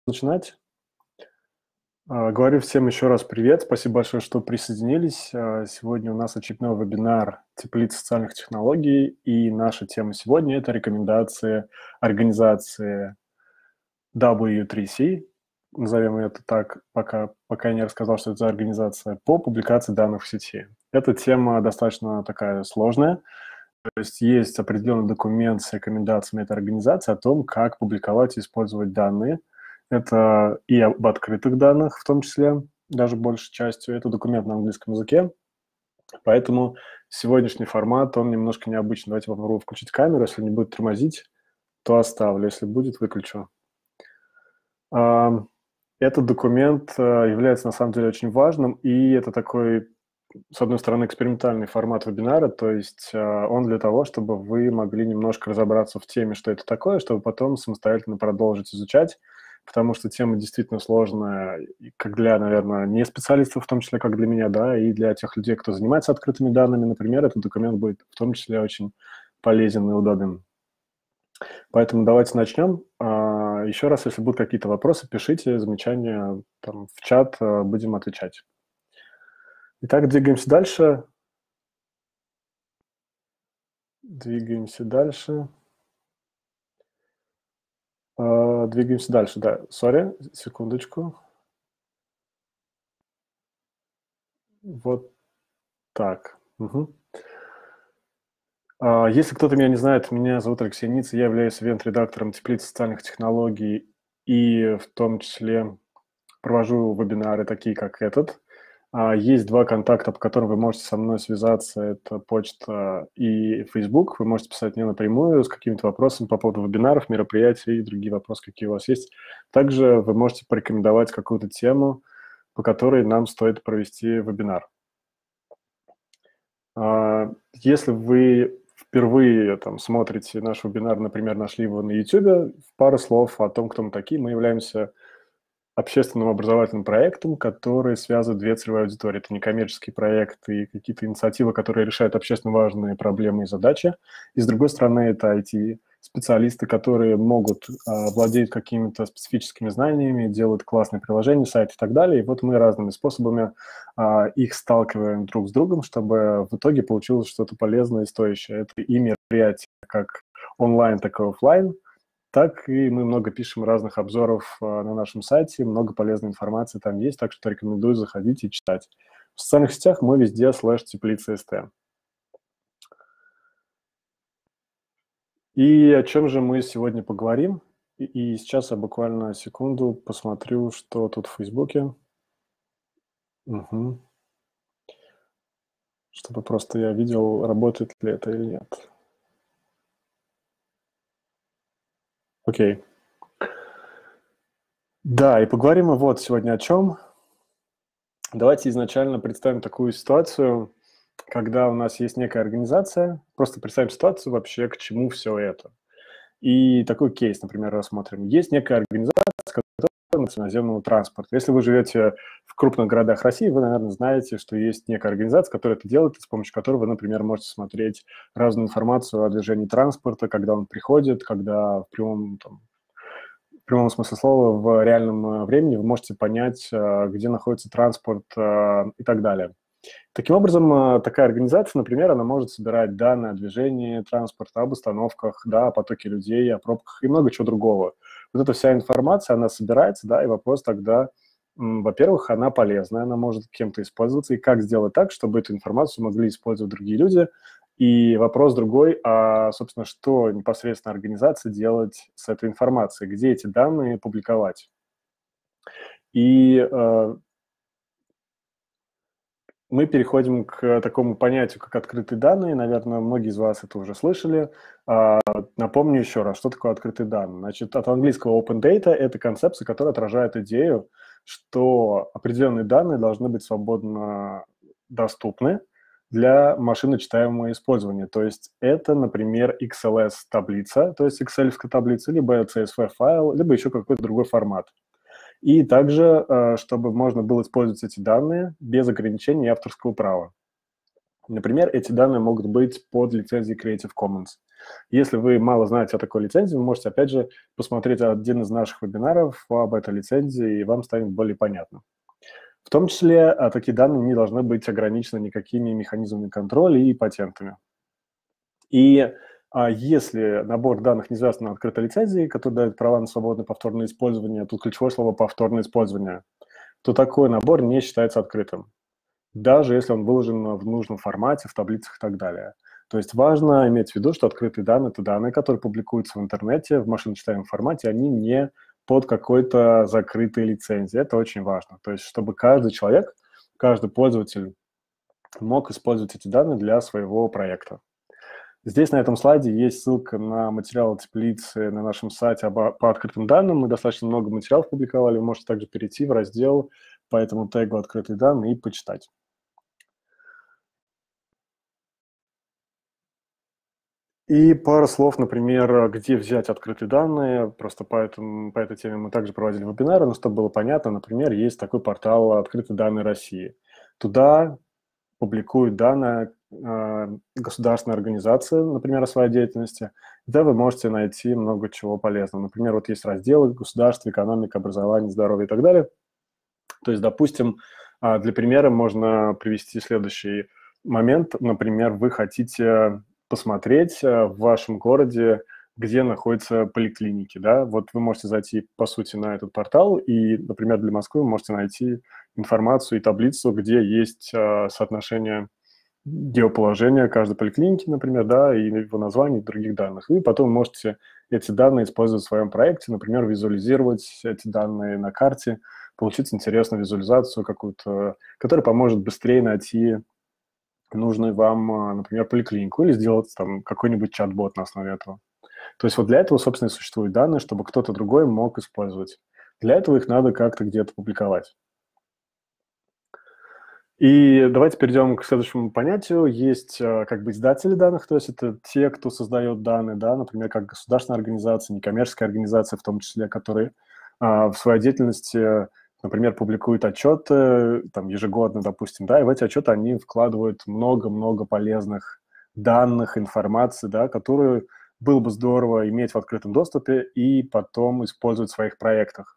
Начинать. Говорю всем еще раз привет. Спасибо большое, что присоединились. Сегодня у нас очередной вебинар «Теплица социальных технологий», и наша тема сегодня – это рекомендации организации W3C, назовем ее это так, пока я не рассказал, что это за организация, по публикации данных в сети. Эта тема достаточно такая сложная, то есть определенный документ с рекомендациями этой организации о том, как публиковать и использовать данные. Это и об открытых данных, в том числе, даже большей частью. Это документ на английском языке, поэтому сегодняшний формат, он немножко необычный. Давайте попробую включить камеру. Если не будет тормозить, то оставлю. Если будет, выключу. Этот документ является, на самом деле, очень важным, и это такой, с одной стороны, экспериментальный формат вебинара, то есть он для того, чтобы вы могли немножко разобраться в теме, что это такое, чтобы потом самостоятельно продолжить изучать, потому что тема действительно сложная, как для, наверное, не специалистов, в том числе, как для меня, да, и для тех людей, кто занимается открытыми данными, например, этот документ будет в том числе очень полезен и удобен. Поэтому давайте начнем. Еще раз, если будут какие-то вопросы, пишите, замечания там, в чат, будем отвечать. Итак, двигаемся дальше. Двигаемся дальше, да. Сори, секундочку. Вот так. Угу. Если кто-то меня не знает, меня зовут Алексей Ниц, я являюсь ивент-редактором Теплицы социальных технологий и в том числе провожу вебинары, такие как этот. Есть два контакта, по которым вы можете со мной связаться. Это почта и Facebook. Вы можете писать мне напрямую с какими-то вопросами по поводу вебинаров, мероприятий и другие вопросы, какие у вас есть. Также вы можете порекомендовать какую-то тему, по которой нам стоит провести вебинар. Если вы впервые смотрите наш вебинар, например, нашли его на YouTube, пару слов о том, кто мы такие. Мы являемся общественным образовательным проектом, который связывает две целевые аудитории. Это некоммерческие проекты и какие-то инициативы, которые решают общественно важные проблемы и задачи. И, с другой стороны, это IT-специалисты, которые владеют какими-то специфическими знаниями, делают классные приложения, сайты и так далее. И вот мы разными способами их сталкиваем друг с другом, чтобы в итоге получилось что-то полезное и стоящее. Это и мероприятия как онлайн, так и офлайн. Так и мы много пишем разных обзоров на нашем сайте, много полезной информации там есть, так что рекомендую заходить и читать. В социальных сетях мы везде /теплица.st. И о чем же мы сегодня поговорим? И сейчас я буквально секунду посмотрю, что тут в Фейсбуке. Угу. Чтобы просто я видел, работает ли это или нет. Окей. Да, и поговорим мы вот сегодня о чем. Давайте изначально представим такую ситуацию, когда у нас есть некая организация, просто представим ситуацию вообще, к чему все это. И такой кейс, например, рассмотрим. Есть некая организация, которая наземного транспорта. Если вы живете в крупных городах России, вы, наверное, знаете, что есть некая организация, которая это делает, с помощью которой вы, например, можете смотреть разную информацию о движении транспорта, когда он приходит, когда в прямом смысле слова, в реальном времени вы можете понять, где находится транспорт и так далее. Таким образом, такая организация, например, она может собирать данные о движении транспорта, об остановках, да, о потоке людей, о пробках и много чего другого. Вот эта вся информация, она собирается, да, и вопрос тогда, во-первых, она полезная, она может кем-то использоваться, и как сделать так, чтобы эту информацию могли использовать другие люди. И вопрос другой, собственно, что непосредственно организация делать с этой информацией, где эти данные публиковать. И мы переходим к такому понятию, как открытые данные. Наверное, многие из вас это уже слышали. Напомню еще раз, что такое открытые данные. Значит, от английского open data – это концепция, которая отражает идею, что определенные данные должны быть свободно доступны для машиночитаемого использования. То есть это, например, XLS-таблица, то есть Excel-таблица, либо CSV-файл, либо еще какой-то другой формат. И также, чтобы можно было использовать эти данные без ограничений авторского права. Например, эти данные могут быть под лицензией Creative Commons. Если вы мало знаете о такой лицензии, вы можете, опять же, посмотреть один из наших вебинаров об этой лицензии, и вам станет более понятно. В том числе такие данные не должны быть ограничены никакими механизмами контроля и патентами. И если набор данных не связан на открытой лицензии, который дает права на свободное повторное использование, тут ключевое слово «повторное использование», то такой набор не считается открытым, даже если он выложен в нужном формате, в таблицах и так далее. То есть важно иметь в виду, что открытые данные – это данные, которые публикуются в интернете в машиночитаемом формате, они не под какой-то закрытой лицензией. Это очень важно. То есть чтобы каждый человек, каждый пользователь мог использовать эти данные для своего проекта. Здесь на этом слайде есть ссылка на материалы теплицы на нашем сайте по открытым данным. Мы достаточно много материалов публиковали. Вы можете также перейти в раздел по этому тегу «Открытые данные» и почитать. И пара слов, например, где взять открытые данные. Просто по этой теме мы также проводили вебинары, но чтобы было понятно, например, есть такой портал «Открытые данные России». Туда публикуют данные государственной организации, например, о своей деятельности, где вы можете найти много чего полезного. Например, вот есть разделы «Государство», «Экономика», «Образование», «Здоровье» и так далее. То есть, допустим, для примера можно привести следующий момент. Например, вы хотите посмотреть в вашем городе, где находятся поликлиники, да, вот вы можете зайти, по сути, на этот портал, и, например, для Москвы вы можете найти информацию и таблицу, где есть соотношение геоположения каждой поликлиники, например, да, и его название, и других данных. И потом можете эти данные использовать в своем проекте, например, визуализировать эти данные на карте, получить интересную визуализацию какую-то, которая поможет быстрее найти нужную вам, например, поликлинику или сделать там какой-нибудь чат-бот на основе этого. То есть вот для этого, собственно, и существуют данные, чтобы кто-то другой мог использовать. Для этого их надо как-то где-то публиковать. И давайте перейдем к следующему понятию. Есть как бы издатели данных, то есть это те, кто создает данные, да, например, как государственная организация, некоммерческая организация в том числе, которые в своей деятельности, например, публикуют отчеты там, ежегодно, допустим, да, и в эти отчеты они вкладывают много-много полезных данных, информации, да, которую было бы здорово иметь в открытом доступе и потом использовать в своих проектах.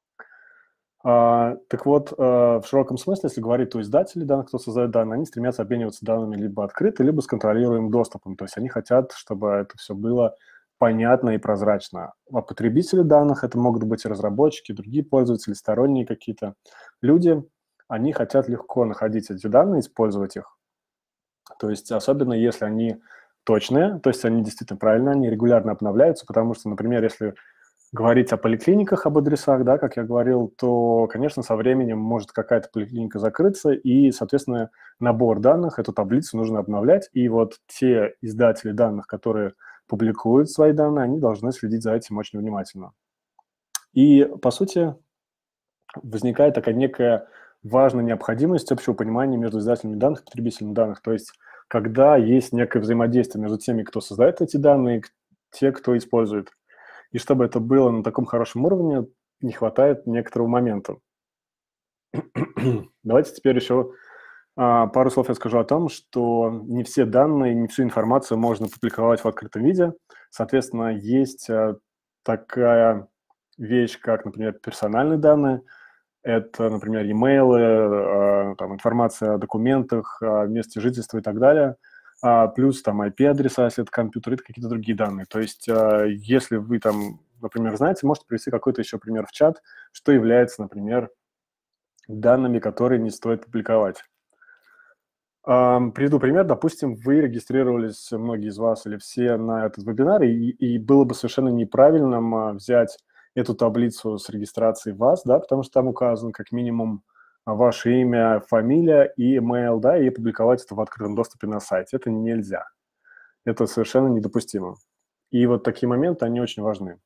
Так вот, в широком смысле, если говорить, то издатели данных, кто создает данные, они стремятся обмениваться данными либо открыто, либо с контролируемым доступом. То есть они хотят, чтобы это все было понятно и прозрачно. А потребители данных, это могут быть и разработчики, и другие пользователи, сторонние какие-то люди, они хотят легко находить эти данные, использовать их. То есть особенно если они точные, то есть они действительно правильные, они регулярно обновляются, потому что, например, если говорить о поликлиниках, об адресах, да, как я говорил, то, конечно, со временем может какая-то поликлиника закрыться, и, соответственно, набор данных, эту таблицу нужно обновлять, и вот те издатели данных, которые публикуют свои данные, они должны следить за этим очень внимательно. И, по сути, возникает такая некая важная необходимость общего понимания между издателями данных и потребителями данных, то есть когда есть некое взаимодействие между теми, кто создает эти данные, и те, кто использует. И чтобы это было на таком хорошем уровне, не хватает некоторого момента. Давайте теперь еще пару слов я скажу о том, что не все данные, не всю информацию можно публиковать в открытом виде. Соответственно, есть такая вещь, как, например, персональные данные. Это, например, e-mail, там, информация о документах, о месте жительства и так далее. Плюс там IP-адреса, если это компьютер, это какие-то другие данные. То есть если вы там, например, знаете, можете привести какой-то еще пример в чат, что является, например, данными, которые не стоит публиковать. Приведу пример. Допустим, вы регистрировались, многие из вас или все, на этот вебинар, и было бы совершенно неправильным взять эту таблицу с регистрацией вас, да, потому что там указано как минимум ваше имя, фамилия и email, да, и публиковать это в открытом доступе на сайте. Это нельзя. Это совершенно недопустимо. И вот такие моменты, они очень важны.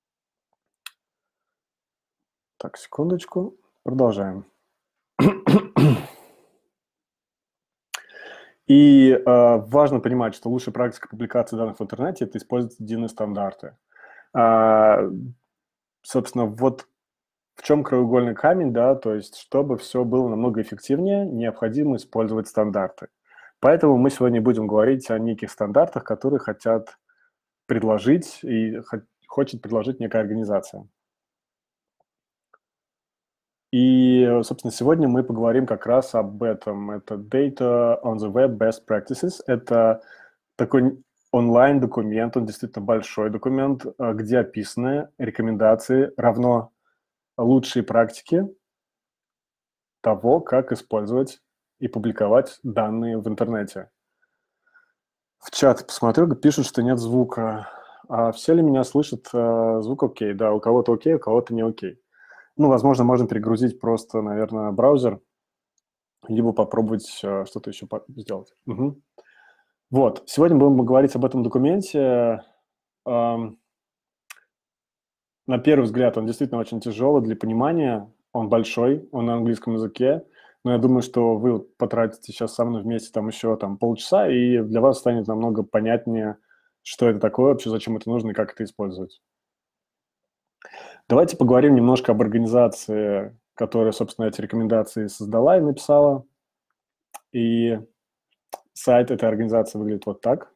Так, секундочку. Продолжаем. И важно понимать, что лучшая практика публикации данных в интернете – это использовать единые стандарты. Собственно, вот в чем краеугольный камень, да, то есть чтобы все было намного эффективнее, необходимо использовать стандарты. Поэтому мы сегодня будем говорить о неких стандартах, которые хотят предложить и хочет предложить некая организация. И, собственно, сегодня мы поговорим как раз об этом. Это Data on the Web Best Practices. Это такой онлайн-документ, он действительно большой документ, где описаны рекомендации равно лучшие практики того, как использовать и публиковать данные в интернете. В чат посмотрю, пишут, что нет звука. А все ли меня слышат? Звук окей, да, у кого-то окей, у кого-то не окей. Ну, возможно, можно перегрузить просто, наверное, браузер, либо попробовать что-то еще сделать. Угу. Вот, сегодня будем говорить об этом документе. На первый взгляд он действительно очень тяжелый для понимания, он большой, он на английском языке, но я думаю, что вы потратите сейчас со мной вместе там еще полчаса, и для вас станет намного понятнее, что это такое вообще, зачем это нужно и как это использовать. Давайте поговорим немножко об организации, которая, собственно, эти рекомендации создала и написала. И сайт этой организации выглядит вот так.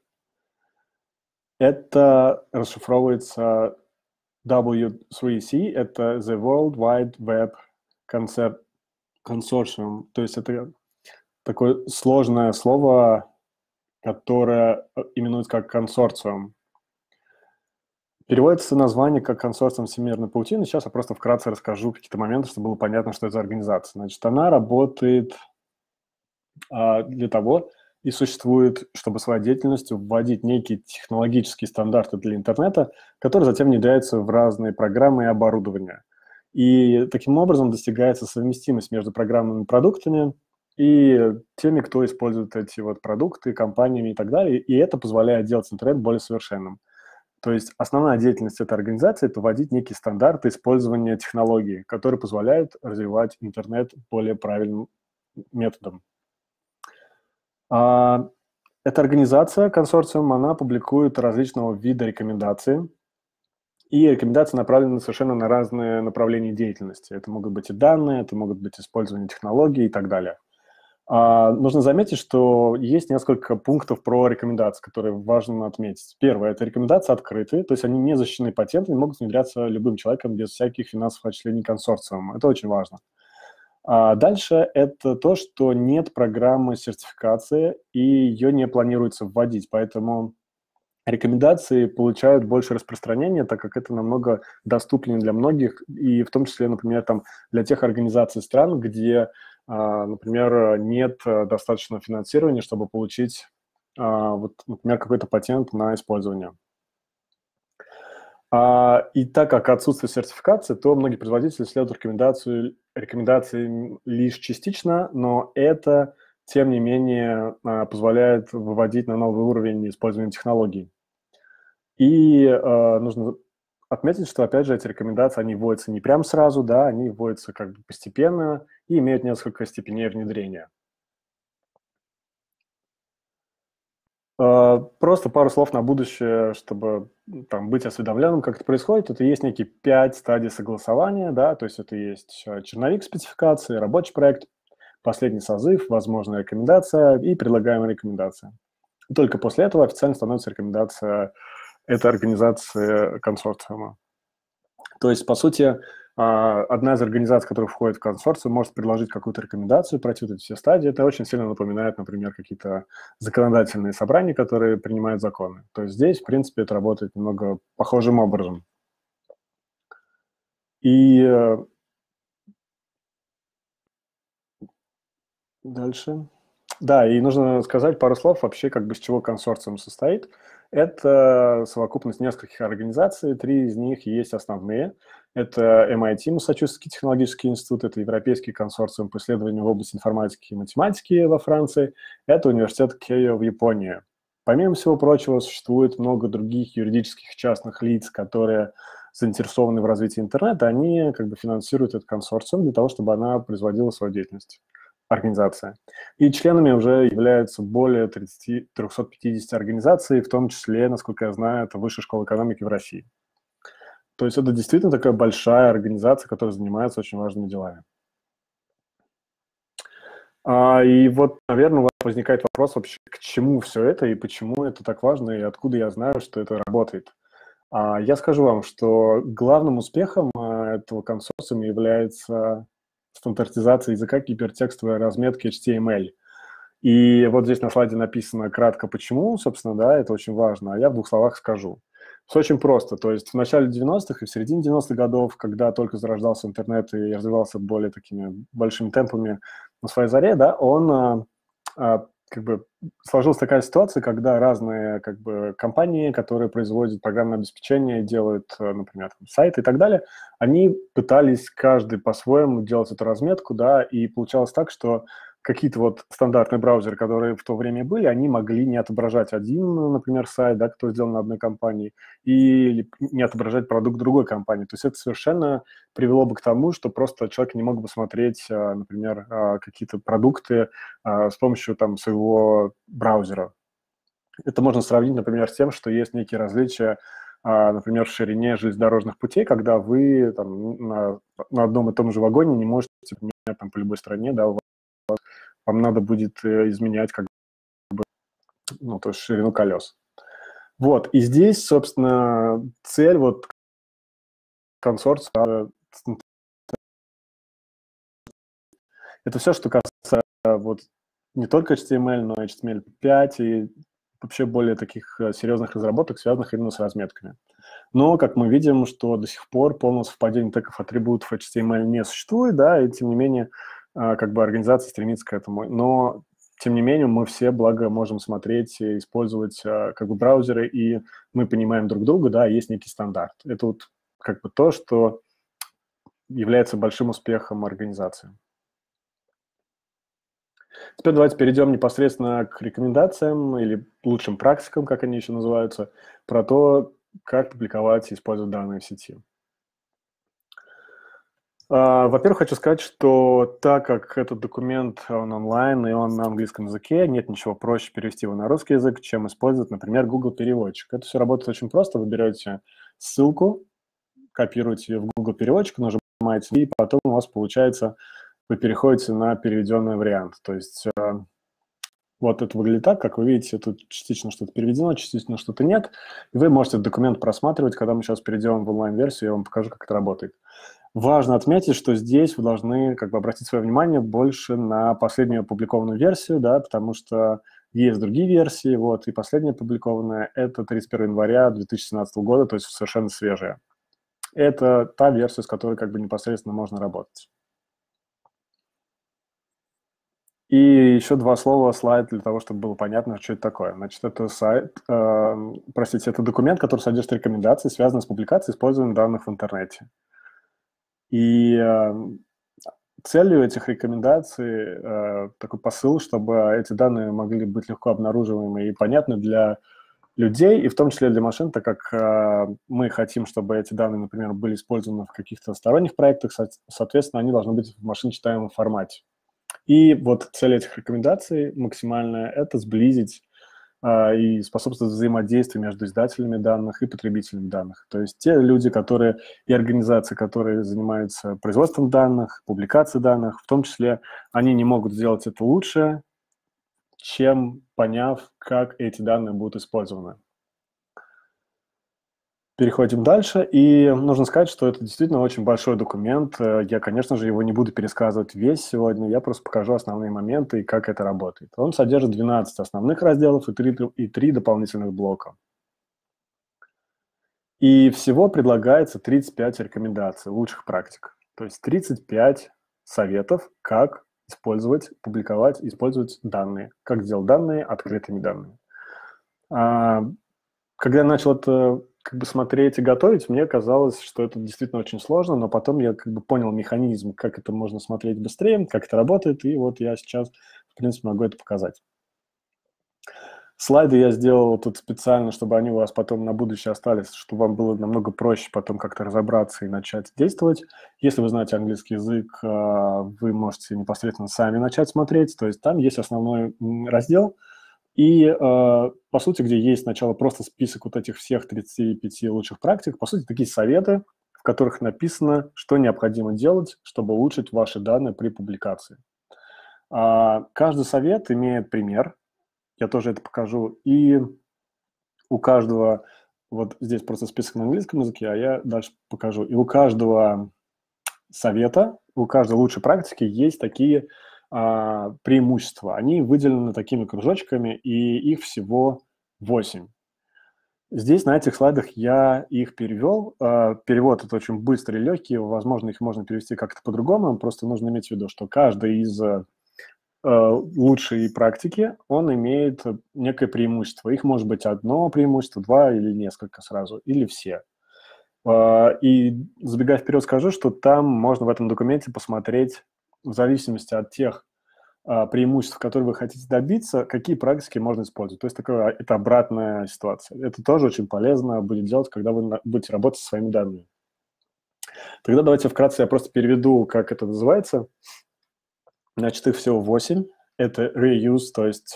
Это расшифровывается W3C, это The World Wide Web Consortium. То есть это такое сложное слово, которое именуется как консорциум. Переводится название как консорциум всемирной паутины. Сейчас я просто вкратце расскажу какие-то моменты, чтобы было понятно, что это за организация. Значит, она работает для того и существует, чтобы своей деятельностью вводить некие технологические стандарты для интернета, которые затем внедряются в разные программы и оборудование. И таким образом достигается совместимость между программными продуктами и теми, кто использует эти продукты, компаниями и так далее. И это позволяет делать интернет более совершенным. То есть основная деятельность этой организации – это вводить некие стандарты использования технологий, которые позволяют развивать интернет более правильным методом. Эта организация, консорциум, она публикует различного вида рекомендации, и рекомендации направлены совершенно на разные направления деятельности. Это могут быть и данные, это могут быть использование технологий и так далее. Нужно заметить, что есть несколько пунктов про рекомендации, которые важно отметить. Первое – это рекомендации открытые, то есть они не защищены патентами, могут внедряться любым человеком без всяких финансовых отчислений консорциума. Это очень важно. Дальше это то, что нет программы сертификации, и ее не планируется вводить, поэтому рекомендации получают больше распространения, так как это намного доступнее для многих, и в том числе, например, для тех организаций стран, где, например, нет достаточного финансирования, чтобы получить, например, какой-то патент на использование. И так как отсутствует сертификация, то многие производители следуют рекомендации лишь частично, но это, тем не менее, позволяет выводить на новый уровень использования технологий. И нужно отметить, что, опять же, эти рекомендации, они вводятся не прям сразу, да, они вводятся как бы постепенно и имеют несколько степеней внедрения. Просто пару слов на будущее, чтобы быть осведомленным, как это происходит. Это есть некие 5 стадий согласования, да, то есть это есть черновик спецификации, рабочий проект, последний созыв, возможная рекомендация и предлагаемая рекомендация. И только после этого официально становится рекомендация этой организации консорциума. То есть, по сути, одна из организаций, которая входит в консорциум, может предложить какую-то рекомендацию, пройти вот эти все стадии. Это очень сильно напоминает, например, какие-то законодательные собрания, которые принимают законы. То есть здесь, в принципе, это работает немного похожим образом. И дальше. Да, и нужно сказать пару слов вообще, с чего консорциум состоит. Это совокупность нескольких организаций, 3 из них есть основные. Это MIT, Массачусетский технологический институт, это Европейский консорциум по исследованию в области информатики и математики во Франции, это университет Кeiō в Японии. Помимо всего прочего, существует много других юридических частных лиц, которые заинтересованы в развитии интернета, они финансируют этот консорциум для того, чтобы она производила свою деятельность, организация. И членами уже являются более 350 организаций, в том числе, насколько я знаю, это Высшая школа экономики в России. То есть это действительно такая большая организация, которая занимается очень важными делами. И наверное, у вас возникает вопрос вообще, к чему все это и почему это так важно, и откуда я знаю, что это работает. Я скажу вам, что главным успехом этого консорциума является стандартизация языка гипертекстовой разметки HTML. И вот здесь на слайде написано кратко почему, собственно, да, это очень важно, а я в 2 словах скажу. Все очень просто, то есть в начале 90-х и в середине 90-х годов, когда только зарождался интернет и развивался более такими большими темпами на своей заре, да, он как бы сложилась такая ситуация, когда разные как бы компании, которые производят программное обеспечение, делают, например, сайты и так далее, они пытались каждый по-своему делать эту разметку, да, и получалось так, что какие-то вот стандартные браузеры, которые в то время были, они могли не отображать один, например, сайт, да, который сделан на одной компании, или не отображать продукт другой компании. То есть это совершенно привело бы к тому, что просто человек не мог бы смотреть, например, какие-то продукты с помощью там своего браузера. Это можно сравнить, например, с тем, что есть некие различия, например, в ширине железнодорожных путей, когда вы там, на одном и том же вагоне не можете, например, там, по любой стране, да, вам надо будет изменять как бы, ну, то есть ширину колес. Вот, и здесь, собственно, цель вот консорциума это все, что касается вот не только HTML, но и HTML5 и вообще более таких серьезных разработок, связанных именно с разметками. Но, как мы видим, что до сих пор полного совпадения тегов атрибутов HTML не существует, да, и тем не менее как бы организация стремится к этому. Но, тем не менее, мы все, благо, можем смотреть и использовать как бы браузеры, и мы понимаем друг друга, да, есть некий стандарт. Это вот как бы то, что является большим успехом организации. Теперь давайте перейдем непосредственно к рекомендациям или лучшим практикам, как они еще называются, про то, как публиковать и использовать данные в сети. Во-первых, хочу сказать, что так как этот документ, он онлайн и он на английском языке, нет ничего проще перевести его на русский язык, чем использовать, например, Google переводчик. Это все работает очень просто. Вы берете ссылку, копируете ее в Google переводчик, нажимаете, и потом у вас получается, вы переходите на переведенный вариант. То есть вот это выглядит так, как вы видите, тут частично что-то переведено, частично что-то нет. И вы можете этот документ просматривать. Когда мы сейчас перейдем в онлайн-версию, я вам покажу, как это работает. Важно отметить, что здесь вы должны как бы обратить свое внимание больше на последнюю опубликованную версию, да, потому что есть другие версии, вот, и последняя опубликованная – это 31 января 2017 года, то есть совершенно свежая. Это та версия, с которой как бы непосредственно можно работать. И еще 2 слова слайд для того, чтобы было понятно, что это такое. Значит, это это документ, который содержит рекомендации, связанные с публикацией и использованием данных в интернете. И целью этих рекомендаций такой посыл, чтобы эти данные могли быть легко обнаруживаемы и понятны для людей, и в том числе для машин, так как мы хотим, чтобы эти данные, например, были использованы в каких-то сторонних проектах, соответственно, они должны быть в машиночитаемом формате. И вот цель этих рекомендаций максимальная – это сблизить и способствовать взаимодействию между издателями данных и потребителями данных. То есть те люди, которые и организации, которые занимаются производством данных, публикацией данных, в том числе, они не могут сделать это лучше, чем поняв, как эти данные будут использованы. Переходим дальше, и нужно сказать, что это действительно очень большой документ. Я, конечно же, его не буду пересказывать весь сегодня, я просто покажу основные моменты и как это работает. Он содержит 12 основных разделов и 3 дополнительных блока. И всего предлагается 35 рекомендаций лучших практик. То есть 35 советов, как использовать, публиковать, использовать данные, как сделать данные открытыми данными. Когда я начал это как бы смотреть и готовить, мне казалось, что это действительно очень сложно, но потом я как бы понял механизм, как это можно смотреть быстрее, как это работает, и вот я сейчас, в принципе, могу это показать. Слайды я сделал тут специально, чтобы они у вас потом на будущее остались, чтобы вам было намного проще потом как-то разобраться и начать действовать. Если вы знаете английский язык, вы можете непосредственно сами начать смотреть, то есть там есть основной раздел, и, по сути, где есть сначала просто список вот этих всех 35 лучших практик, по сути, такие советы, в которых написано, что необходимо делать, чтобы улучшить ваши данные при публикации. Каждый совет имеет пример, я тоже это покажу, и у каждого, вот здесь просто список на английском языке, а я дальше покажу, и у каждого совета, у каждой лучшей практики есть такие преимущества. Они выделены такими кружочками, и их всего 8. Здесь на этих слайдах я их перевел. Перевод – это очень быстрый и легкий. Возможно, их можно перевести как-то по-другому. Просто нужно иметь в виду, что каждый из лучшей практики, он имеет некое преимущество. Их может быть одно преимущество, два или несколько сразу, или все. И забегая вперед, скажу, что там можно в этом документе посмотреть, в зависимости от тех преимуществ, которые вы хотите добиться, какие практики можно использовать. То есть это обратная ситуация. Это тоже очень полезно будет делать, когда вы будете работать со своими данными. Тогда давайте вкратце я просто переведу, как это называется. Значит, их всего 8. Это reuse, то есть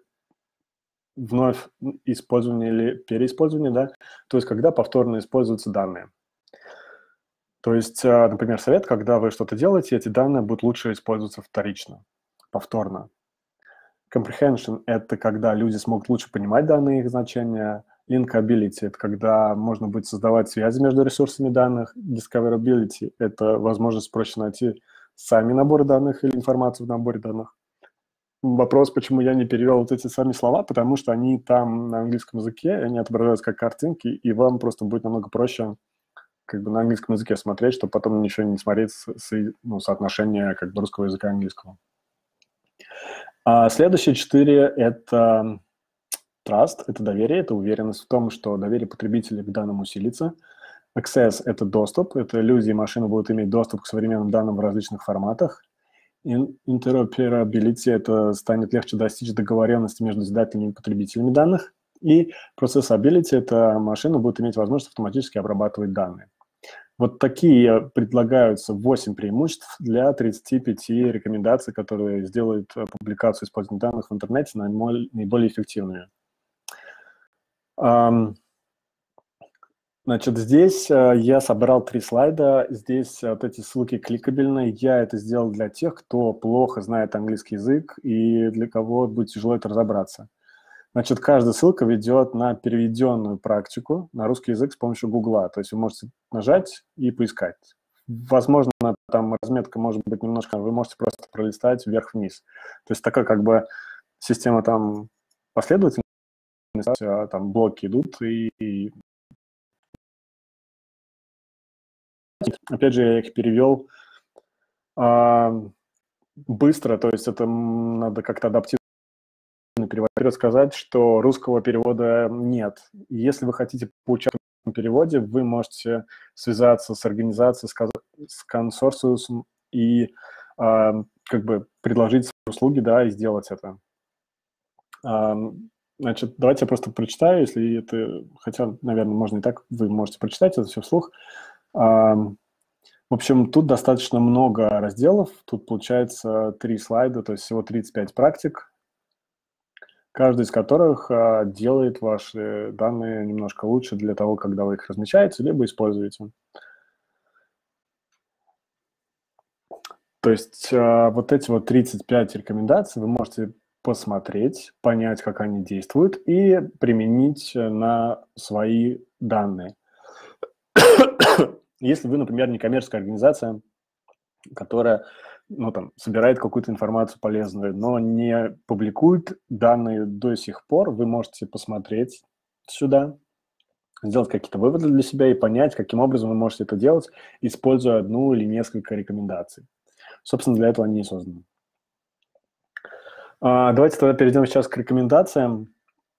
вновь использование или переиспользование, да, то есть когда повторно используются данные. То есть, например, совет, когда вы что-то делаете, эти данные будут лучше использоваться вторично, повторно. Comprehension – это когда люди смогут лучше понимать данные, их значения. Linkability – это когда можно будет создавать связи между ресурсами данных. Discoverability – это возможность проще найти сами наборы данных или информацию в наборе данных. Вопрос, почему я не перевел вот эти сами слова, потому что они там на английском языке, они отображаются как картинки, и вам просто будет намного проще как бы на английском языке смотреть, чтобы потом ничего не смотреть соотношение как бы русского языка и английского. Следующие 4 – это trust, это доверие, это уверенность в том, что доверие потребителей к данным усилится. Access – это доступ, это люди и машины будут иметь доступ к современным данным в различных форматах. Interoperability – это станет легче достичь договоренности между издателями и потребителями данных. И processability – это машина будет иметь возможность автоматически обрабатывать данные. Вот такие предлагаются 8 преимуществ для 35 рекомендаций, которые сделают публикацию использования данных в интернете наиболее эффективными. Значит, здесь я собрал 3 слайда. Здесь вот эти ссылки кликабельные. Я это сделал для тех, кто плохо знает английский язык и для кого будет тяжело это разобраться. Значит, каждая ссылка ведет на переведенную практику на русский язык с помощью Гугла. То есть вы можете нажать и поискать. Возможно, там разметка может быть немножко, вы можете просто пролистать вверх-вниз. То есть такая как бы система там последовательность, там блоки идут и опять же, я их перевел быстро, то есть это надо как-то адаптировать перевод. Сказать, что русского перевода нет. Если вы хотите поучаствовать в переводе, вы можете связаться с организацией, с консорциумом и как бы предложить свои услуги, да, и сделать это. Значит, давайте я просто прочитаю, если это, хотя, наверное, можно и так, вы можете прочитать это все вслух. В общем, тут достаточно много разделов, тут получается 3 слайда, то есть всего 35 практик, каждый из которых делает ваши данные немножко лучше для того, когда вы их размещаете, либо используете. То есть вот эти вот 35 рекомендаций вы можете посмотреть, понять, как они действуют, и применить на свои данные. Если вы, например, некоммерческая организация, которая собирает какую-то информацию полезную, но не публикует данные до сих пор, вы можете посмотреть сюда, сделать какие-то выводы для себя и понять, каким образом вы можете это делать, используя одну или несколько рекомендаций. Собственно, для этого они и созданы. Давайте тогда перейдем сейчас к рекомендациям.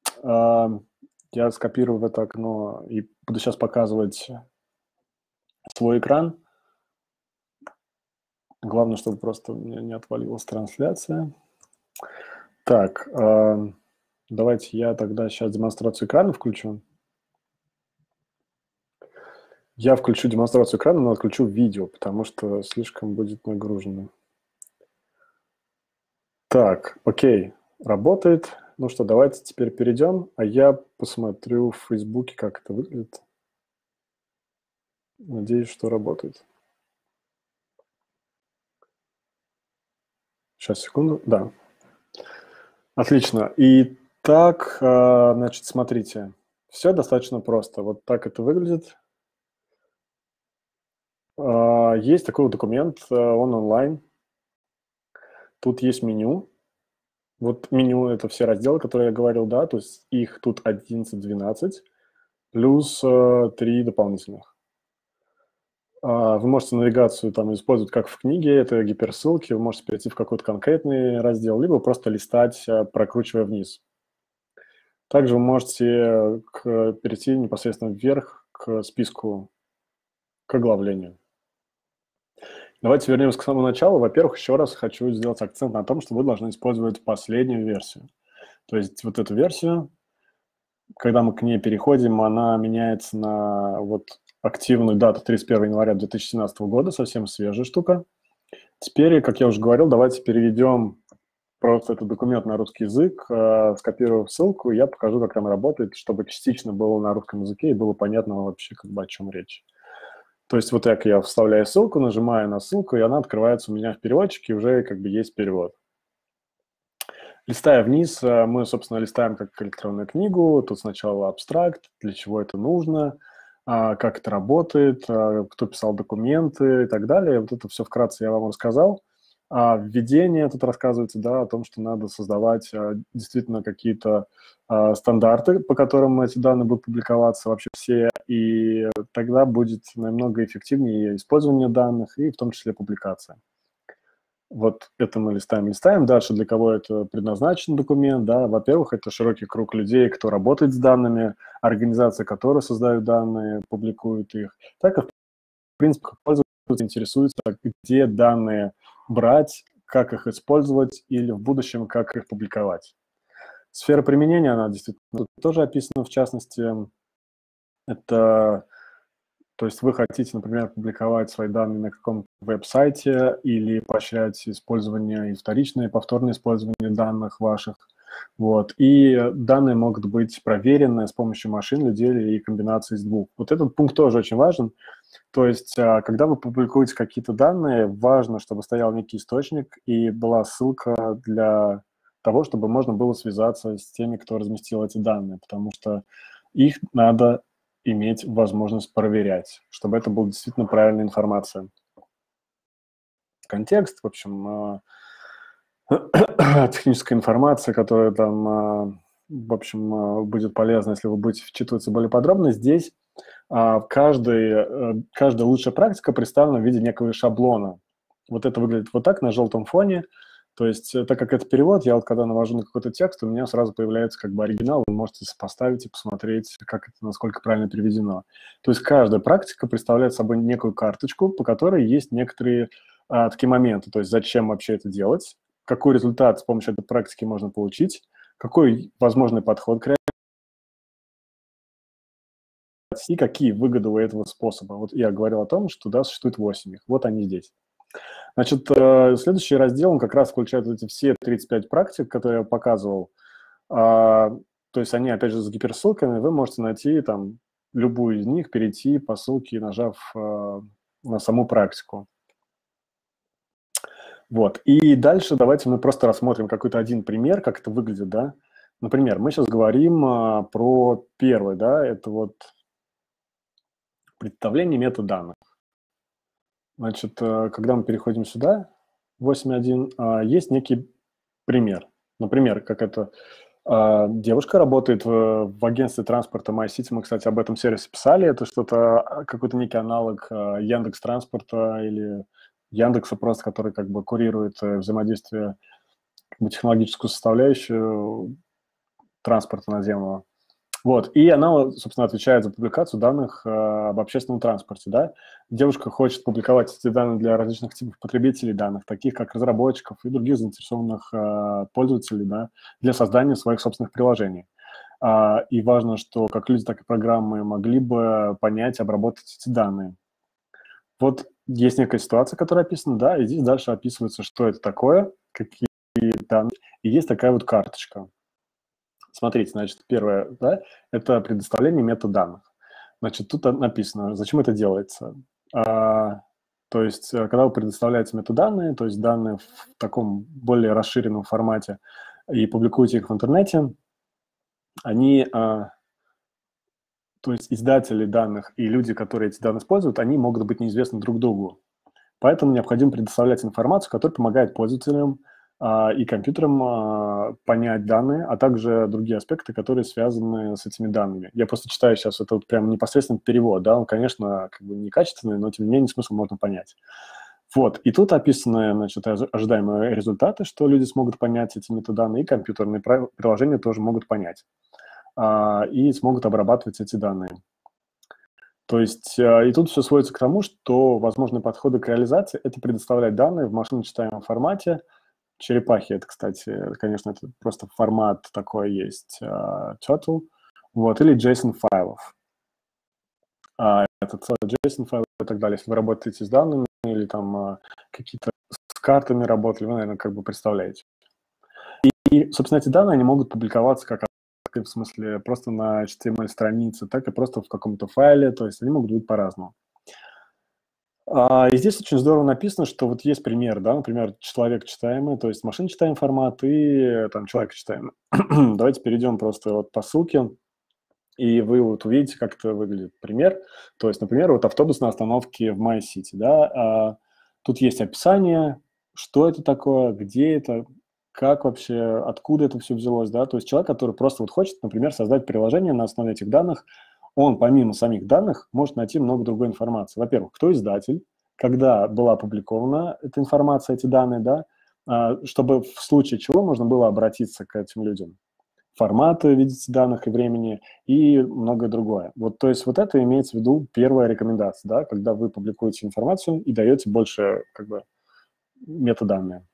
Я скопирую в это окно и буду сейчас показывать свой экран. Главное, чтобы просто у меня не отвалилась трансляция. Так, давайте я тогда сейчас демонстрацию экрана включу. Я включу демонстрацию экрана, но отключу видео, потому что слишком будет нагружено. Так, окей, работает. Ну что, давайте теперь перейдем, а я посмотрю в Фейсбуке, как это выглядит. Надеюсь, что работает. Сейчас, секунду. Да. Отлично. И так, значит, смотрите. Все достаточно просто. Вот так это выглядит. Есть такой вот документ, он онлайн. Тут есть меню. Вот меню – это все разделы, которые я говорил, да, то есть их тут 11-12, плюс 3 дополнительных. Вы можете навигацию там использовать как в книге, это гиперссылки, вы можете перейти в какой-то конкретный раздел, либо просто листать, прокручивая вниз. Также вы можете перейти непосредственно вверх к списку, к оглавлению. Давайте вернемся к самому началу. Во-первых, еще раз хочу сделать акцент на том, что вы должны использовать последнюю версию. То есть вот эту версию, когда мы к ней переходим, она меняется на вот активную дату 31 января 2017 года, совсем свежая штука. Теперь, как я уже говорил, давайте переведем просто этот документ на русский язык, скопирую ссылку, и я покажу, как там работает, чтобы частично было на русском языке и было понятно вообще, как бы, о чем речь. То есть вот так я вставляю ссылку, нажимаю на ссылку, и она открывается у меня в переводчике, уже как бы есть перевод. Листая вниз, мы, собственно, листаем как электронную книгу. Тут сначала абстракт, для чего это нужно, как это работает, кто писал документы и так далее. Вот это все вкратце я вам рассказал. Введение тут рассказывается, да, о том, что надо создавать действительно какие-то стандарты, по которым эти данные будут публиковаться вообще все, и тогда будет намного эффективнее использование данных и в том числе публикация. Вот это мы листаем. Дальше для кого это предназначен документ, да, во-первых, это широкий круг людей, кто работает с данными, организации, которые создают данные, публикуют их. Так и, в принципе, пользователь интересуется, где данные брать, как их использовать или в будущем, как их публиковать. Сфера применения, она действительно тоже описана, в частности, это... То есть вы хотите, например, публиковать свои данные на каком-то веб-сайте или поощрять использование и вторичное, и повторное использование данных ваших. Вот. И данные могут быть проверены с помощью машин, людей и комбинации из двух. Вот этот пункт тоже очень важен. То есть, когда вы публикуете какие-то данные, важно, чтобы стоял некий источник и была ссылка для того, чтобы можно было связаться с теми, кто разместил эти данные, потому что их надо иметь возможность проверять, чтобы это была действительно правильная информация. Контекст, в общем, техническая информация, которая там, в общем, будет полезна, если вы будете вчитываться более подробно. Здесь каждая лучшая практика представлена в виде некого шаблона. Вот это выглядит вот так на желтом фоне. То есть, так как это перевод, я вот когда навожу на какой-то текст, у меня сразу появляется как бы оригинал, вы можете сопоставить и посмотреть, как это, насколько правильно переведено. То есть каждая практика представляет собой некую карточку, по которой есть некоторые такие моменты. То есть зачем вообще это делать, какой результат с помощью этой практики можно получить, какой возможный подход к и какие выгоды у этого способа. Вот я говорил о том, что да, существует 8 их. Вот они здесь. Значит, следующий раздел, он как раз включает эти все 35 практик, которые я показывал. То есть они, опять же, с гиперссылками. Вы можете найти там любую из них, перейти по ссылке, нажав на саму практику. Вот. И дальше давайте мы просто рассмотрим какой-то один пример, как это выглядит, да. Например, мы сейчас говорим про первый, да, это вот представление метаданных. Значит, когда мы переходим сюда, 8.1, есть некий пример. Например, как это девушка работает в агентстве транспорта MyCity. Мы, кстати, об этом сервисе писали. Это что-то, какой-то некий аналог Яндекс Транспорта или Яндекса просто, который как бы курирует взаимодействие, как бы технологическую составляющую транспорта наземного. Вот, и она, собственно, отвечает за публикацию данных об общественном транспорте, да. Девушка хочет публиковать эти данные для различных типов потребителей данных, таких как разработчиков и других заинтересованных пользователей, да, для создания своих собственных приложений. И важно, что как люди, так и программы могли бы понять, обработать эти данные. Вот есть некая ситуация, которая описана, да, и здесь дальше описывается, что это такое, какие данные, и есть такая вот карточка. Смотрите, значит, первое, да, это предоставление метаданных. Значит, тут написано, зачем это делается. То То есть, когда вы предоставляете метаданные, то есть данные в таком более расширенном формате, и публикуете их в интернете, они, то есть издатели данных и люди, которые эти данные используют, они могут быть неизвестны друг другу. Поэтому необходимо предоставлять информацию, которая помогает пользователям и компьютерам понять данные, а также другие аспекты, которые связаны с этими данными. Я просто читаю сейчас это вот прям непосредственно перевод, да, он, конечно, как бы некачественный, но тем не менее смысл можно понять. Вот, и тут описаны, значит, ожидаемые результаты, что люди смогут понять эти метаданные, и компьютерные приложения тоже могут понять, и смогут обрабатывать эти данные. То есть и тут все сводится к тому, что возможные подходы к реализации – это предоставлять данные в машиночитаемом формате. Черепахи – это, кстати, конечно, это просто формат такой есть, Turtle, вот, или JSON-файлов. Это целый JSON-файл и так далее. Если вы работаете с данными или там какие-то с картами работали, вы, наверное, как бы представляете. И, собственно, эти данные, они могут публиковаться как в смысле просто на HTML-странице, так и просто в каком-то файле, то есть они могут быть по-разному. И здесь очень здорово написано, что вот есть пример, да, например, человек читаемый, то есть машина читаемый формат и там человек читаемый. Давайте перейдем просто вот по ссылке, и вы вот увидите, как это выглядит пример. То есть, например, вот автобус на остановке в Май-Сити, да, тут есть описание, что это такое, где это, как вообще, откуда это все взялось, да, то есть человек, который просто вот хочет, например, создать приложение на основе этих данных, он помимо самих данных может найти много другой информации. Во-первых, кто издатель, когда была опубликована эта информация, эти данные, да, чтобы в случае чего можно было обратиться к этим людям. Форматы, видите, данных и времени и многое другое. Вот, то есть вот это имеется в виду первая рекомендация, да, когда вы публикуете информацию и даете больше как бы метаданные.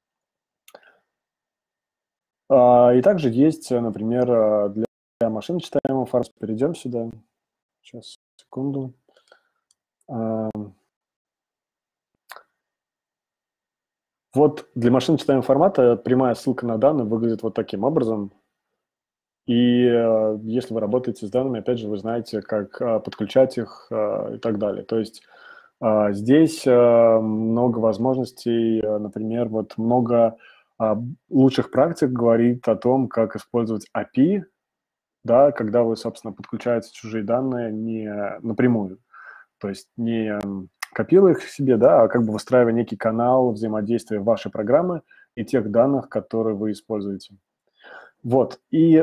И также есть, например, для машин читаемого формата, перейдем сюда, сейчас, секунду. Вот для машин читаемого формата прямая ссылка на данные выглядит вот таким образом. И если вы работаете с данными, опять же, вы знаете, как подключать их и так далее. То есть здесь много возможностей, например, вот много лучших практик говорит о том, как использовать API, да, когда вы, собственно, подключаете чужие данные не напрямую, то есть не копируя их себе, да, а как бы выстраивая некий канал взаимодействия вашей программы и тех данных, которые вы используете. Вот, и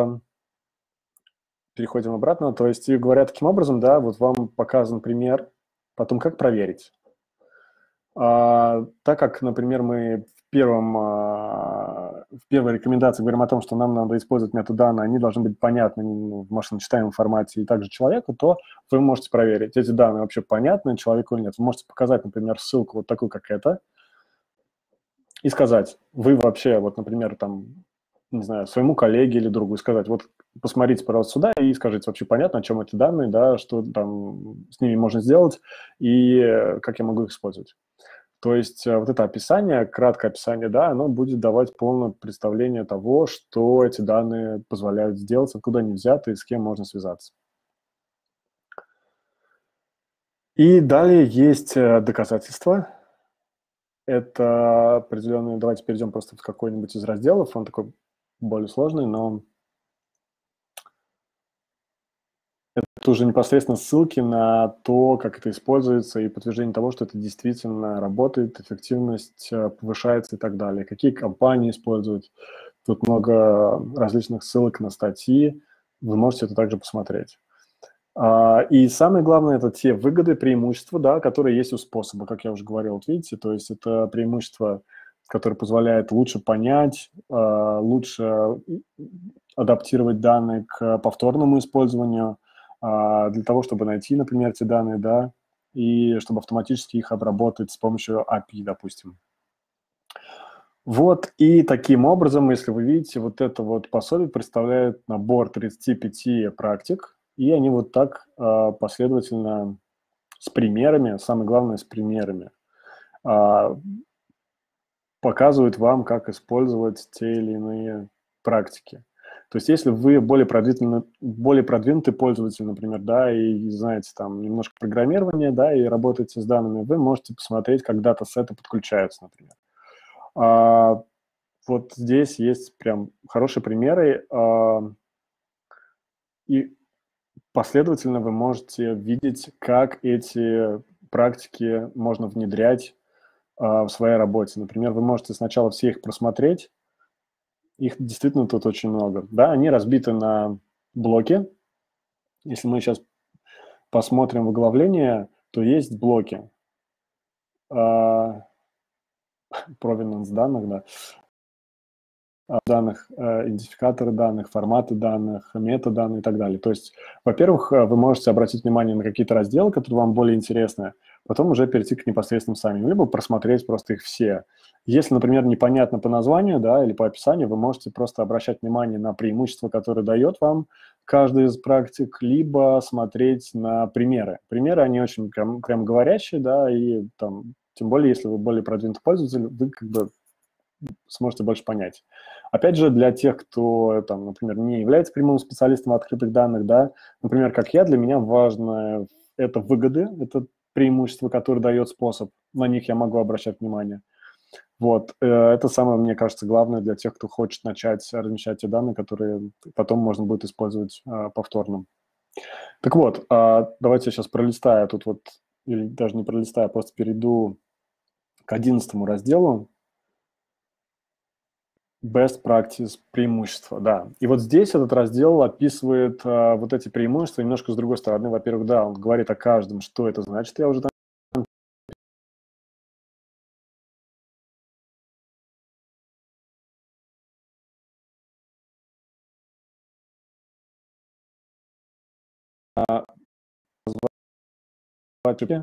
переходим обратно, то есть, и говоря таким образом, да, вот вам показан пример, потом как проверить. Так как, например, мы в первой рекомендации говорим о том, что нам надо использовать метаданные, они должны быть понятны в машиночитаемом формате и также человеку, то вы можете проверить, эти данные вообще понятны человеку или нет. Вы можете показать, например, ссылку вот такую, как эта, и сказать, вы вообще, вот, например, там, не знаю, своему коллеге или другу сказать, вот, посмотрите, пожалуйста, сюда и скажите, вообще понятно, о чем эти данные, да, что там с ними можно сделать и как я могу их использовать. То есть вот это описание, краткое описание, да, оно будет давать полное представление того, что эти данные позволяют сделать, откуда они взяты и с кем можно связаться. И далее есть доказательства. Это определенные, давайте перейдем просто в какой-нибудь из разделов, он такой более сложный, но это уже непосредственно ссылки на то, как это используется, и подтверждение того, что это действительно работает, эффективность повышается и так далее. Какие компании используют. Тут много различных ссылок на статьи, вы можете это также посмотреть. И самое главное – это те выгоды, преимущества, да, которые есть у способа, как я уже говорил, вот видите, то есть это преимущество, которое позволяет лучше понять, лучше адаптировать данные к повторному использованию, для того, чтобы найти, например, эти данные, да, и чтобы автоматически их обработать с помощью API, допустим. Вот, и таким образом, если вы видите, вот это вот пособие представляет набор 35 практик, и они вот так последовательно с примерами, самое главное, с примерами, показывают вам, как использовать те или иные практики. То есть если вы более продвинутый пользователь, например, да, и знаете там немножко программирования, да, и работаете с данными, вы можете посмотреть, как дата-сеты подключаются, например. Вот здесь есть прям хорошие примеры, и последовательно вы можете видеть, как эти практики можно внедрять в своей работе. Например, вы можете сначала все их просмотреть, их действительно тут очень много. Да, они разбиты на блоки. Если мы сейчас посмотрим в оглавление, то есть блоки. Provenance данных, да. Данных, идентификаторы данных, форматы данных, метаданные и так далее. То есть, во-первых, вы можете обратить внимание на какие-то разделы, которые вам более интересны, потом уже перейти к непосредственным самим, либо просмотреть просто их все. Если, например, непонятно по названию, да, или по описанию, вы можете просто обращать внимание на преимущества, которые дает вам каждая из практик, либо смотреть на примеры. Примеры, они очень прям говорящие, да, и там, тем более, если вы более продвинутый пользователь, вы как бы сможете больше понять. Опять же, для тех, кто, там, например, не является прямым специалистом открытых данных, да, например, как я, для меня важно это выгоды, это преимущества, которые дает способ, на них я могу обращать внимание. Вот, это самое, мне кажется, главное для тех, кто хочет начать размещать те данные, которые потом можно будет использовать повторно. Так вот, давайте я сейчас пролистаю тут вот, или даже не пролистаю, просто перейду к 11 разделу. Best practice преимущества, да. И вот здесь этот раздел описывает вот эти преимущества немножко с другой стороны. Во-первых, да, он говорит о каждом, что это значит, я уже там назвать.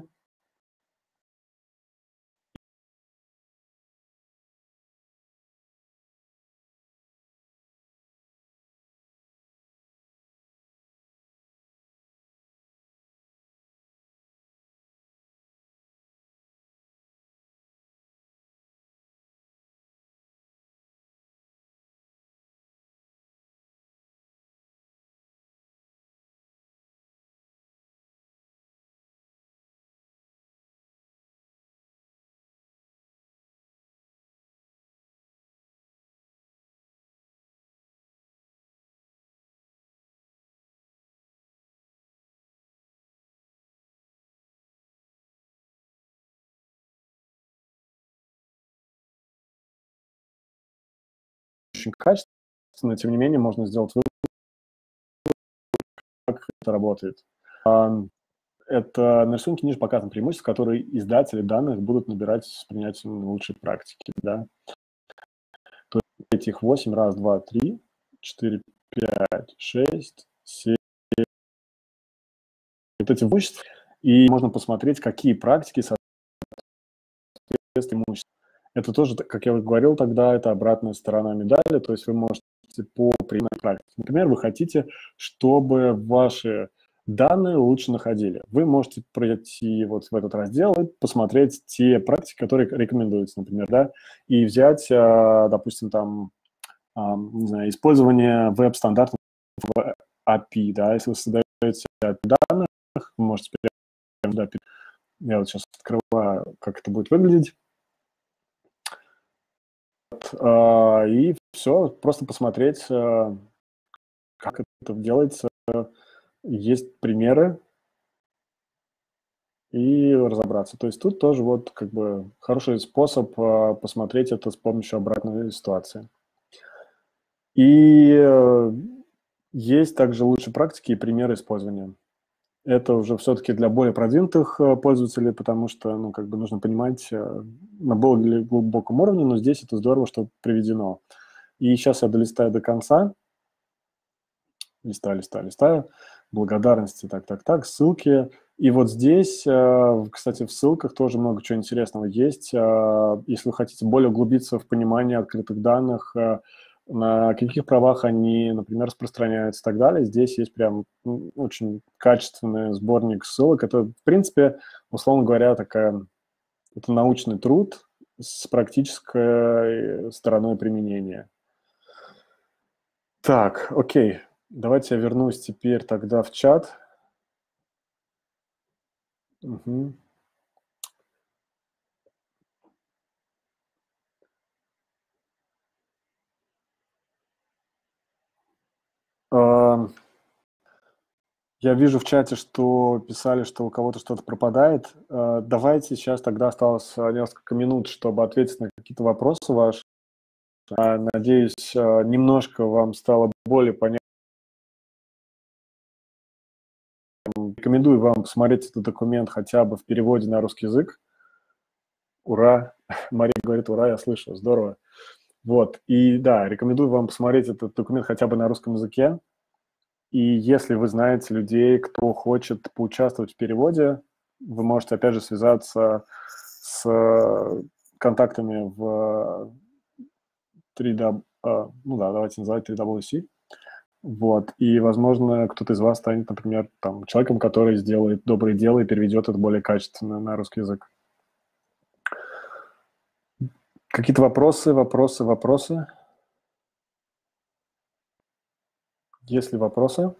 Очень качественно, тем не менее можно сделать вывод, как это работает. Это на рисунке ниже показаны преимущества, которые издатели данных будут набирать с принятием лучшей практики. Да? То есть этих 8, раз, 2, 3, 4, 5, 6, 7. Вот эти преимущества, и можно посмотреть, какие практики соответствуют преимуществам. Это тоже, как я уже говорил тогда, это обратная сторона медали, то есть вы можете по примерной практике. Например, вы хотите, чтобы ваши данные лучше находили. Вы можете пройти вот в этот раздел и посмотреть те практики, которые рекомендуются, например, да, и взять, допустим, там, не знаю, использование веб-стандартов в API, да, если вы создаете API данных, вы можете прямо, да, я вот сейчас открываю, как это будет выглядеть. И все, просто посмотреть, как это делается. Есть примеры и разобраться. То есть тут тоже вот как бы хороший способ посмотреть это с помощью обратной ситуации. И есть также лучшие практики и примеры использования. Это уже все-таки для более продвинутых пользователей, потому что, ну, как бы нужно понимать на более глубоком уровне, но здесь это здорово, что приведено. И сейчас я долистаю до конца. Листаю. Благодарности, так, ссылки. И вот здесь, кстати, в ссылках тоже много чего интересного есть. Если вы хотите более углубиться в понимание открытых данных, на каких правах они, например, распространяются и так далее, здесь есть прям очень качественный сборник ссылок. Это, в принципе, условно говоря, это научный труд с практической стороной применения. Так, окей. Давайте я вернусь теперь тогда в чат. Мгм. Ам, Я вижу в чате, что писали, что у кого-то что-то пропадает. Давайте сейчас тогда осталось несколько минут, чтобы ответить на какие-то вопросы ваши. Надеюсь, немножко вам стало более понятно. Рекомендую вам посмотреть этот документ хотя бы в переводе на русский язык. Ура! Мария говорит, ура, я слышу, здорово. Вот, и да, рекомендую вам посмотреть этот документ хотя бы на русском языке. И если вы знаете людей, кто хочет поучаствовать в переводе, вы можете, опять же, связаться с контактами в 3W, ну да, давайте называть 3WC. Вот, и, возможно, кто-то из вас станет, например, там, человеком, который сделает доброе дело и переведет это более качественно на русский язык. Какие-то вопросы? Есть ли вопросы?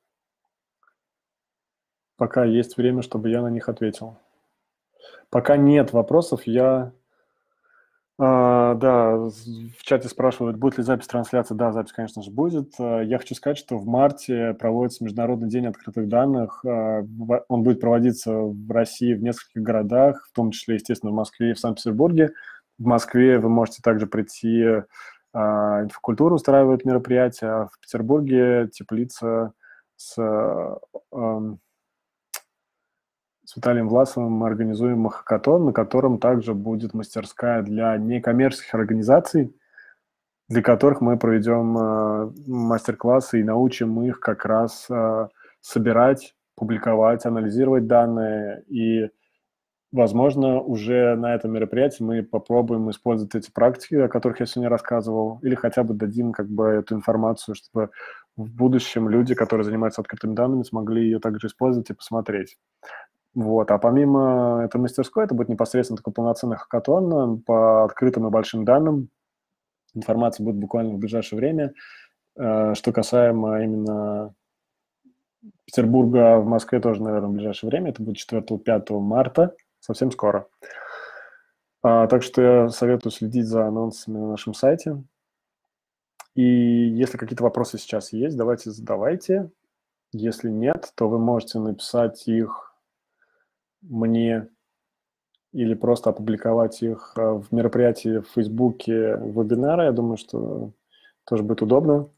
Пока есть время, чтобы я на них ответил. Пока нет вопросов, да, в чате спрашивают, будет ли запись трансляции. Да, запись, конечно же, будет. Я хочу сказать, что в марте проводится Международный день открытых данных. Он будет проводиться в России в нескольких городах, в том числе, естественно, в Москве и в Санкт-Петербурге. В Москве вы можете также прийти, инфокультура устраивает мероприятия, а в Петербурге Теплица с Виталием Власовым мы организуем хакатон, на котором также будет мастерская для некоммерческих организаций, для которых мы проведем мастер-классы и научим их как раз собирать, публиковать, анализировать данные. И, возможно, уже на этом мероприятии мы попробуем использовать эти практики, о которых я сегодня рассказывал, или хотя бы дадим как бы эту информацию, чтобы в будущем люди, которые занимаются открытыми данными, смогли ее также использовать и посмотреть. Вот. А помимо этой мастерской, это будет непосредственно такой полноценный хакатон по открытым и большим данным. Информация будет буквально в ближайшее время. Что касаемо именно Петербурга, в Москве тоже, наверное, в ближайшее время. Это будет 4-5 марта, совсем скоро. Так что я советую следить за анонсами на нашем сайте. И если какие-то вопросы сейчас есть, давайте задавайте. Если нет, то вы можете написать их мне или просто опубликовать их в мероприятии в Фейсбуке вебинара. Я думаю, что тоже будет удобно.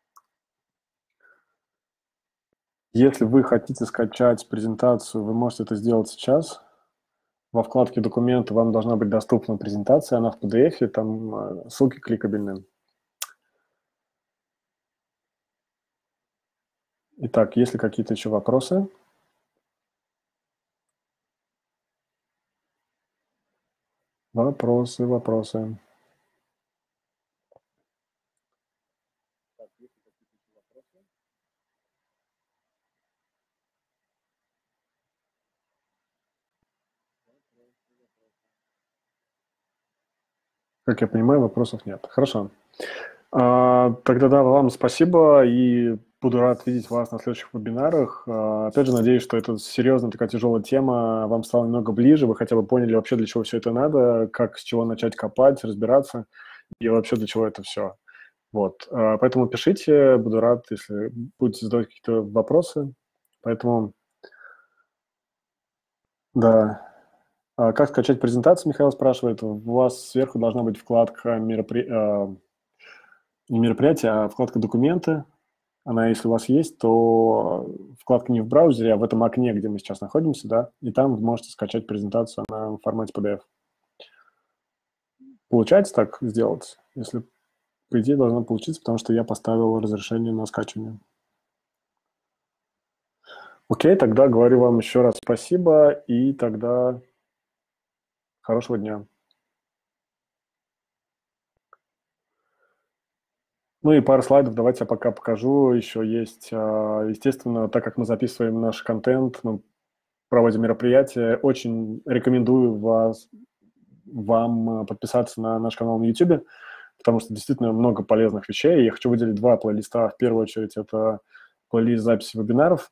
Если вы хотите скачать презентацию, вы можете это сделать сейчас. Во вкладке «Документы» вам должна быть доступна презентация, она в PDF, там ссылки кликабельные. Итак, есть ли какие-то еще вопросы? Вопросы. Как я понимаю, вопросов нет. Хорошо. Тогда да, вам спасибо, и буду рад видеть вас на следующих вебинарах. Опять же, надеюсь, что это серьезная такая тяжелая тема вам стала немного ближе, вы хотя бы поняли вообще, для чего все это надо, как, с чего начать копать, разбираться, и вообще для чего это все. Вот. Поэтому пишите, буду рад, если будете задавать какие-то вопросы. Поэтому, да. Как скачать презентацию, Михаил спрашивает. У вас сверху должна быть вкладка не мероприятие, а вкладка «Документы». Она, если у вас есть, то вкладка не в браузере, а в этом окне, где мы сейчас находимся, да, и там вы можете скачать презентацию на формате PDF. Получается так сделать? Если, по идее, должно получиться, потому что я поставил разрешение на скачивание. Окей, тогда говорю вам еще раз спасибо, и тогда хорошего дня. Ну и пару слайдов давайте я пока покажу. Еще есть, естественно, так как мы записываем наш контент, мы проводим мероприятия, очень рекомендую вам подписаться на наш канал на YouTube. потому что действительно много полезных вещей. Я хочу выделить 2 плейлиста. В первую очередь это плейлист записи вебинаров,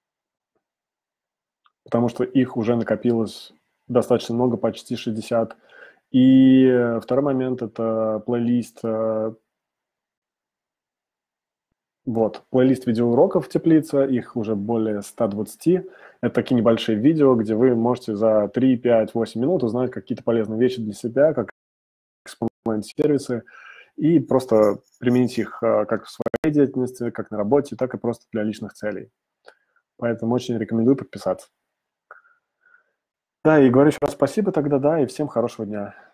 потому что их уже накопилось достаточно много, почти 60. И второй момент – это плейлист плейлист видеоуроков «Теплица», их уже более 120. Это такие небольшие видео, где вы можете за 3, 5, 8 минут узнать какие-то полезные вещи для себя, как использовать сервисы, и просто применить их как в своей деятельности, как на работе, так и просто для личных целей. Поэтому очень рекомендую подписаться. Да, и говорю еще раз спасибо тогда, да, и всем хорошего дня.